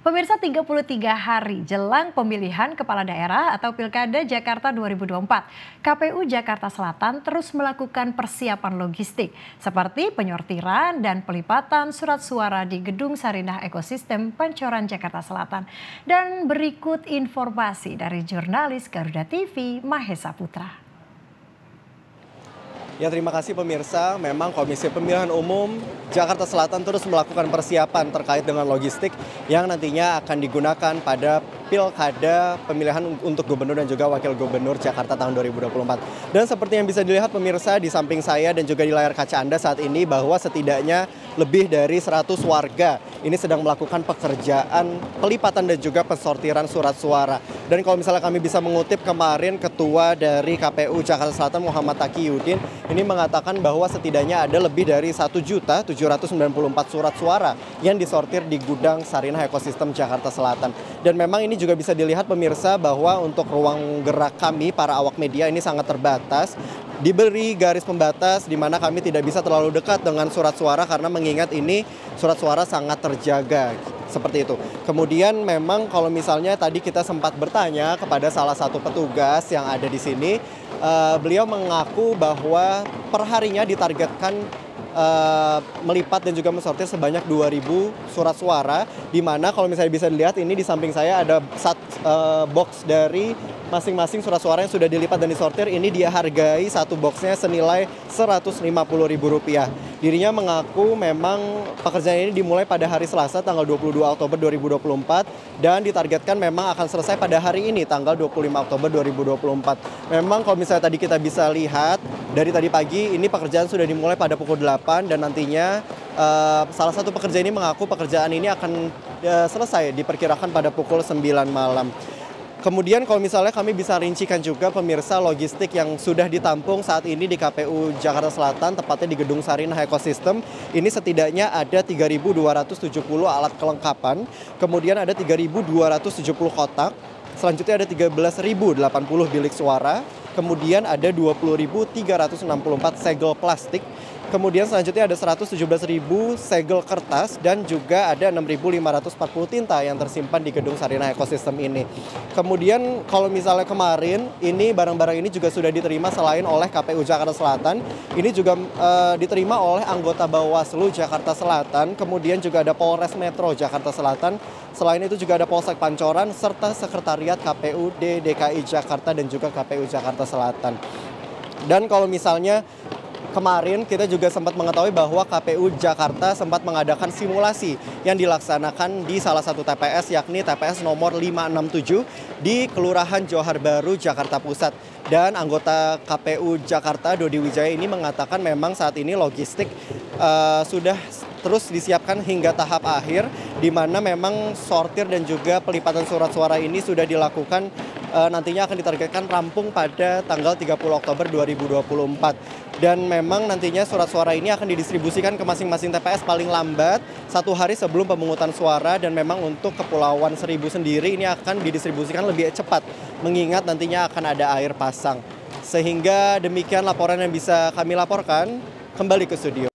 Pemirsa, 33 hari jelang pemilihan kepala daerah atau Pilkada Jakarta 2024, KPU Jakarta Selatan terus melakukan persiapan logistik seperti penyortiran dan pelipatan surat suara di Gedung Sarinah Ekosistem Pancoran Jakarta Selatan. Dan berikut informasi dari jurnalis Garuda TV Mahesa Putra. Ya, terima kasih pemirsa. Memang Komisi Pemilihan Umum Jakarta Selatan terus melakukan persiapan terkait dengan logistik yang nantinya akan digunakan pada Pilkada pemilihan untuk gubernur dan juga wakil gubernur Jakarta tahun 2024. Dan seperti yang bisa dilihat pemirsa di samping saya dan juga di layar kaca Anda saat ini, bahwa setidaknya lebih dari 100 warga ini sedang melakukan pekerjaan pelipatan dan juga pensortiran surat suara. Dan kalau misalnya kami bisa mengutip kemarin Ketua dari KPU Jakarta Selatan Muhammad Taqiyuddin ini mengatakan bahwa setidaknya ada lebih dari 1.794 surat suara yang disortir di gudang Sarinah Ekosistem Jakarta Selatan. Dan memang ini juga bisa dilihat pemirsa bahwa untuk ruang gerak kami para awak media ini sangat terbatas. Diberi garis pembatas di mana kami tidak bisa terlalu dekat dengan surat suara karena mengingat ini surat suara sangat terjaga. Seperti itu. Kemudian memang kalau misalnya tadi kita sempat bertanya kepada salah satu petugas yang ada di sini, beliau mengaku bahwa perharinya ditargetkan melipat dan juga mensortir sebanyak 2.000 surat suara, di mana kalau misalnya bisa dilihat ini di samping saya ada box dari masing-masing surat suara yang sudah dilipat dan disortir. Ini dia hargai satu boxnya senilai Rp150.000. Dirinya mengaku memang pekerjaan ini dimulai pada hari Selasa tanggal 22 Oktober 2024 dan ditargetkan memang akan selesai pada hari ini tanggal 25 Oktober 2024. Memang kalau misalnya tadi kita bisa lihat dari tadi pagi ini pekerjaan sudah dimulai pada pukul 8 dan nantinya salah satu pekerja ini mengaku pekerjaan ini akan selesai diperkirakan pada pukul 9 malam. Kemudian kalau misalnya kami bisa rincikan juga pemirsa logistik yang sudah ditampung saat ini di KPU Jakarta Selatan, tepatnya di Gedung Sarinah Ekosistem, ini setidaknya ada 3.270 alat kelengkapan, kemudian ada 3.270 kotak, selanjutnya ada 13.080 bilik suara, kemudian ada 20.364 segel plastik, kemudian selanjutnya ada 117.000 segel kertas dan juga ada 6.540 tinta yang tersimpan di Gedung Sarinah Ekosistem ini. Kemudian kalau misalnya kemarin ini barang-barang ini juga sudah diterima selain oleh KPU Jakarta Selatan, ini juga diterima oleh anggota Bawaslu Jakarta Selatan, kemudian juga ada Polres Metro Jakarta Selatan, selain itu juga ada Polsek Pancoran serta Sekretariat KPUD DKI Jakarta dan juga KPU Jakarta Selatan. Dan kalau misalnya kemarin kita juga sempat mengetahui bahwa KPU Jakarta sempat mengadakan simulasi yang dilaksanakan di salah satu TPS, yakni TPS nomor 567 di Kelurahan Johar Baru, Jakarta Pusat. Dan anggota KPU Jakarta Dodi Wijaya ini mengatakan memang saat ini logistik sudah terus disiapkan hingga tahap akhir, di mana memang sortir dan juga pelipatan surat suara ini sudah dilakukan, nantinya akan ditargetkan rampung pada tanggal 30 Oktober 2024. Dan memang nantinya surat suara ini akan didistribusikan ke masing-masing TPS paling lambat 1 hari sebelum pemungutan suara, dan memang untuk Kepulauan Seribu sendiri ini akan didistribusikan lebih cepat mengingat nantinya akan ada air pasang. Sehingga demikian laporan yang bisa kami laporkan, kembali ke studio.